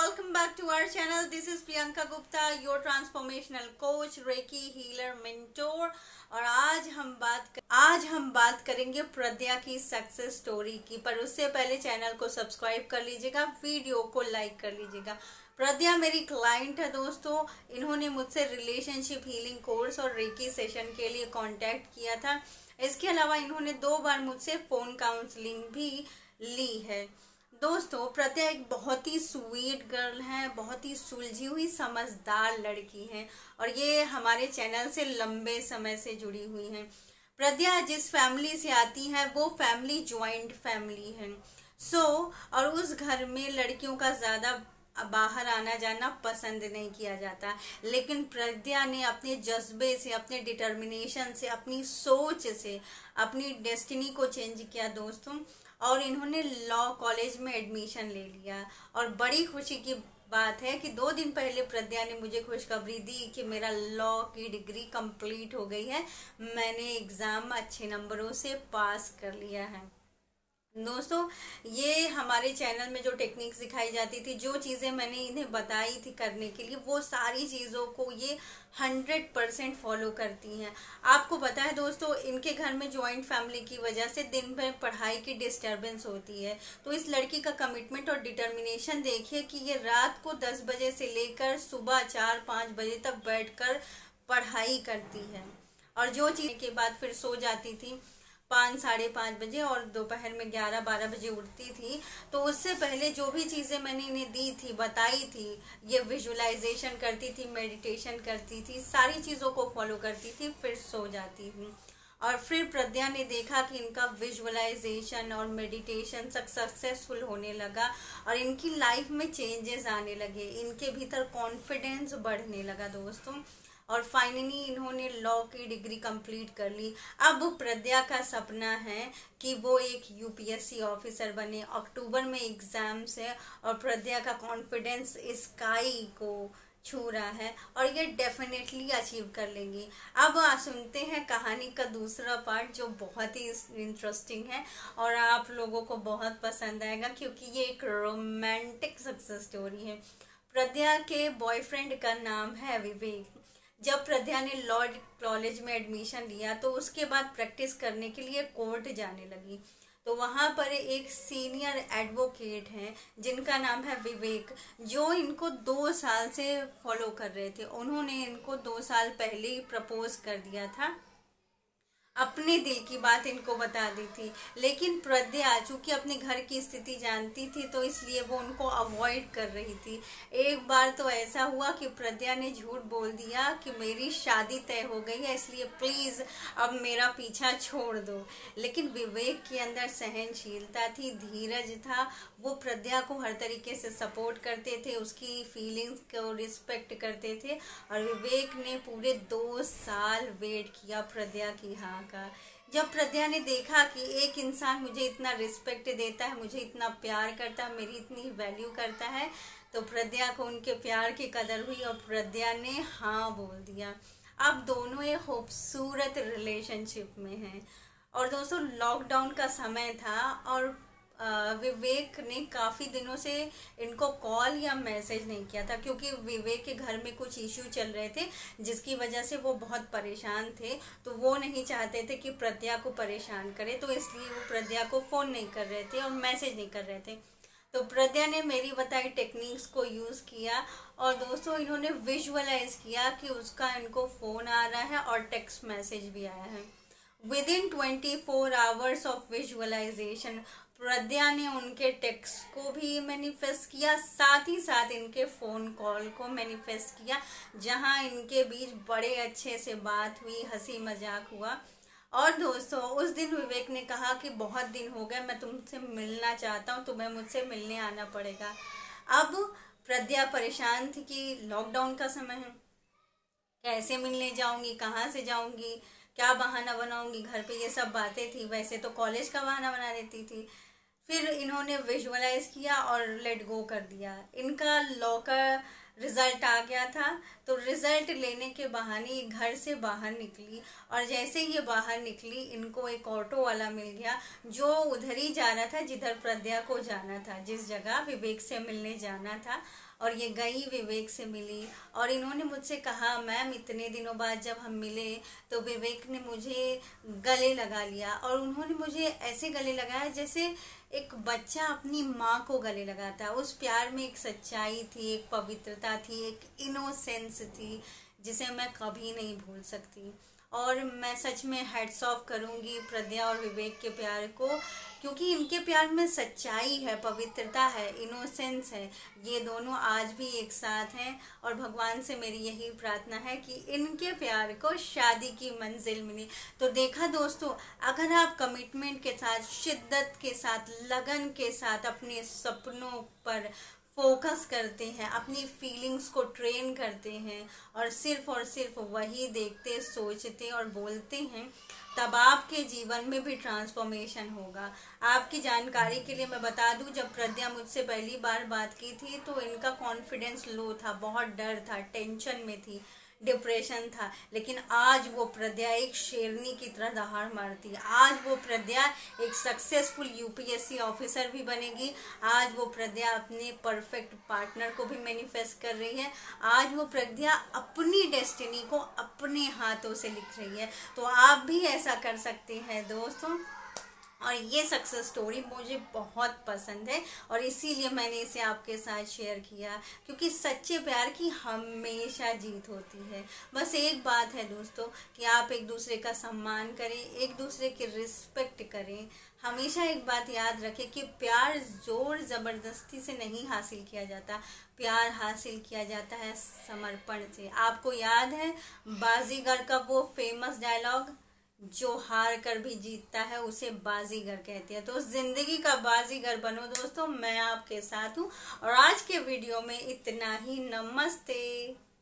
welcome back to our channel. This is Priyanka Gupta, your transformational coach, Reiki healer, mentor. और आज हम बात करेंगे प्रज्ञा की सक्सेस स्टोरी की। पर उससे पहले चैनल को सब्सक्राइब कर लीजिएगा, वीडियो को लाइक कर लीजिएगा। प्रज्ञा मेरी क्लाइंट है दोस्तों। इन्होंने मुझसे रिलेशनशिप हीलिंग कोर्स और रेकी सेशन के लिए कांटेक्ट किया था। इसके अलावा इन्होंने 2 बार मुझसे फोन काउंसलिंग भी ली है। दोस्तों, प्रज्ञा एक बहुत ही स्वीट गर्ल है, बहुत ही सुलझी हुई समझदार लड़की है और ये हमारे चैनल से लंबे समय से जुड़ी हुई है। प्रज्ञा जिस फैमिली से आती है वो फैमिली ज्वाइंट फैमिली है। और उस घर में लड़कियों का ज़्यादा बाहर आना जाना पसंद नहीं किया जाता, लेकिन प्रज्ञा ने अपने जज्बे से, अपने डिटर्मिनेशन से, अपनी सोच से अपनी डेस्टिनी को चेंज किया दोस्तों। और इन्होंने लॉ कॉलेज में एडमिशन ले लिया। और बड़ी खुशी की बात है कि 2 दिन पहले प्रज्ञा ने मुझे खुशखबरी दी कि मेरा लॉ की डिग्री कंप्लीट हो गई है। मैंने एग्ज़ाम अच्छे नंबरों से पास कर लिया है। दोस्तों, ये हमारे चैनल में जो टेक्निक्स सिखाई जाती थी, जो चीज़ें मैंने इन्हें बताई थी करने के लिए, वो सारी चीज़ों को ये 100% फॉलो करती हैं। आपको पता है दोस्तों, इनके घर में जॉइंट फैमिली की वजह से दिन भर पढ़ाई की डिस्टर्बेंस होती है। तो इस लड़की का कमिटमेंट और डिटर्मिनेशन देखिए कि ये रात को 10 बजे से लेकर सुबह 4-5 बजे तक बैठकर पढ़ाई करती है। और जो चीज़ के बाद फिर सो जाती थी 5-5:30 बजे और दोपहर में 11-12 बजे उठती थी। तो उससे पहले जो भी चीज़ें मैंने इन्हें दी थी, बताई थी, ये विजुअलाइजेशन करती थी, मेडिटेशन करती थी, सारी चीज़ों को फॉलो करती थी, फिर सो जाती थी। और फिर प्रज्ञा ने देखा कि इनका विजुअलाइजेशन और मेडिटेशन सक्सेसफुल होने लगा और इनकी लाइफ में चेंजेस आने लगे, इनके भीतर कॉन्फिडेंस बढ़ने लगा दोस्तों। और फाइनली इन्होंने लॉ की डिग्री कंप्लीट कर ली। अब प्रज्ञा का सपना है कि वो एक यूपीएससी ऑफिसर बने। अक्टूबर में एग्जाम्स है और प्रज्ञा का कॉन्फिडेंस स्काई को छू रहा है और ये डेफिनेटली अचीव कर लेंगी। अब सुनते हैं कहानी का दूसरा पार्ट, जो बहुत ही इंटरेस्टिंग है और आप लोगों को बहुत पसंद आएगा, क्योंकि ये एक रोमांटिक सक्सेस स्टोरी है। प्रज्ञा के बॉयफ्रेंड का नाम है विवेक। जब प्रज्ञा ने लॉ कॉलेज में एडमिशन लिया तो उसके बाद प्रैक्टिस करने के लिए कोर्ट जाने लगी। तो वहाँ पर एक सीनियर एडवोकेट हैं जिनका नाम है विवेक, जो इनको 2 साल से फॉलो कर रहे थे। उन्होंने इनको 2 साल पहले ही प्रपोज कर दिया था, अपने दिल की बात इनको बता दी थी। लेकिन प्रज्ञा चूंकि अपने घर की स्थिति जानती थी तो इसलिए वो उनको अवॉइड कर रही थी। एक बार तो ऐसा हुआ कि प्रज्ञा ने झूठ बोल दिया कि मेरी शादी तय हो गई है, इसलिए प्लीज़ अब मेरा पीछा छोड़ दो। लेकिन विवेक के अंदर सहनशीलता थी, धीरज था। वो प्रज्ञा को हर तरीके से सपोर्ट करते थे, उसकी फीलिंग्स को रिस्पेक्ट करते थे। और विवेक ने पूरे 2 साल वेट किया प्रज्ञा की हाँ का। जब प्रज्ञा ने देखा कि एक इंसान मुझे इतना रिस्पेक्ट देता है, मुझे इतना प्यार करता है, मेरी इतनी वैल्यू करता है, तो प्रज्ञा को उनके प्यार की कदर हुई और प्रज्ञा ने हाँ बोल दिया। अब दोनों एक खूबसूरत रिलेशनशिप में हैं। और दोस्तों, लॉकडाउन का समय था और विवेक ने काफ़ी दिनों से इनको कॉल या मैसेज नहीं किया था, क्योंकि विवेक के घर में कुछ इश्यू चल रहे थे जिसकी वजह से वो बहुत परेशान थे। तो वो नहीं चाहते थे कि प्रज्ञा को परेशान करे, तो इसलिए वो प्रज्ञा को फ़ोन नहीं कर रहे थे और मैसेज नहीं कर रहे थे। तो प्रज्ञा ने मेरी बताई टेक्निक्स को यूज़ किया और दोस्तों इन्होंने विजुअलाइज किया कि उसका इनको फ़ोन आ रहा है और टेक्स्ट मैसेज भी आया है। Within 24 hours of visualization Pragya ने उनके टेक्स्ट को भी मैनिफेस्ट किया, साथ ही साथ इनके फ़ोन कॉल को मैनिफेस्ट किया, जहां इनके बीच बड़े अच्छे से बात हुई, हंसी मजाक हुआ। और दोस्तों, उस दिन विवेक ने कहा कि बहुत दिन हो गए, मैं तुमसे मिलना चाहता हूँ, तुम्हें मुझसे मिलने आना पड़ेगा। अब प्रज्ञा परेशान थी कि लॉकडाउन का समय है, कैसे मिलने जाऊंगी, कहाँ से जाऊंगी, क्या बहाना बनाऊंगी, घर पे ये सब बातें थी। वैसे तो कॉलेज का बहाना बना देती थी। फिर इन्होंने विजुअलाइज किया और लेट गो कर दिया। इनका लॉ का रिजल्ट आ गया था, तो रिजल्ट लेने के बहाने ये घर से बाहर निकली, और जैसे ये बाहर निकली इनको एक ऑटो वाला मिल गया जो उधर ही जा रहा था जिधर प्रज्ञा को जाना था, जिस जगह विवेक से मिलने जाना था। और ये गई, विवेक से मिली, और इन्होंने मुझसे कहा मैम इतने दिनों बाद जब हम मिले तो विवेक ने मुझे गले लगा लिया, और उन्होंने मुझे ऐसे गले लगाया जैसे एक बच्चा अपनी माँ को गले लगाता है। उस प्यार में एक सच्चाई थी, एक पवित्रता थी, एक इनोसेंस थी जिसे मैं कभी नहीं भूल सकती। और मैं सच में हैट्स ऑफ करूँगी प्रज्ञा और विवेक के प्यार को, क्योंकि इनके प्यार में सच्चाई है, पवित्रता है, इनोसेंस है। ये दोनों आज भी एक साथ हैं, और भगवान से मेरी यही प्रार्थना है कि इनके प्यार को शादी की मंजिल मिले। तो देखा दोस्तों, अगर आप कमिटमेंट के साथ, शिद्दत के साथ, लगन के साथ अपने सपनों पर फोकस करते हैं, अपनी फीलिंग्स को ट्रेन करते हैं, और सिर्फ वही देखते, सोचते और बोलते हैं, तब आपके जीवन में भी ट्रांसफॉर्मेशन होगा। आपकी जानकारी के लिए मैं बता दूं, जब प्रज्ञा मुझसे पहली बार बात की थी तो इनका कॉन्फिडेंस लो था, बहुत डर था, टेंशन में थी, डिप्रेशन था। लेकिन आज वो प्रज्ञा एक शेरनी की तरह दहाड़ मारती है। आज वो प्रज्ञा एक सक्सेसफुल यूपीएससी ऑफिसर भी बनेगी। आज वो प्रज्ञा अपने परफेक्ट पार्टनर को भी मैनिफेस्ट कर रही है। आज वो प्रज्ञा अपनी डेस्टिनी को अपने हाथों से लिख रही है। तो आप भी ऐसा कर सकते हैं दोस्तों। और ये सक्सेस स्टोरी मुझे बहुत पसंद है, और इसीलिए मैंने इसे आपके साथ शेयर किया, क्योंकि सच्चे प्यार की हमेशा जीत होती है। बस एक बात है दोस्तों कि आप एक दूसरे का सम्मान करें, एक दूसरे की रिस्पेक्ट करें। हमेशा एक बात याद रखें कि प्यार जोर ज़बरदस्ती से नहीं हासिल किया जाता, प्यार हासिल किया जाता है समर्पण से। आपको याद है बाजीगर का वो फेमस डायलॉग, जो हार कर भी जीतता है उसे बाजीगर कहते हैं। तो जिंदगी का बाजीगर बनो दोस्तों, मैं आपके साथ हूँ। और आज के वीडियो में इतना ही। नमस्ते।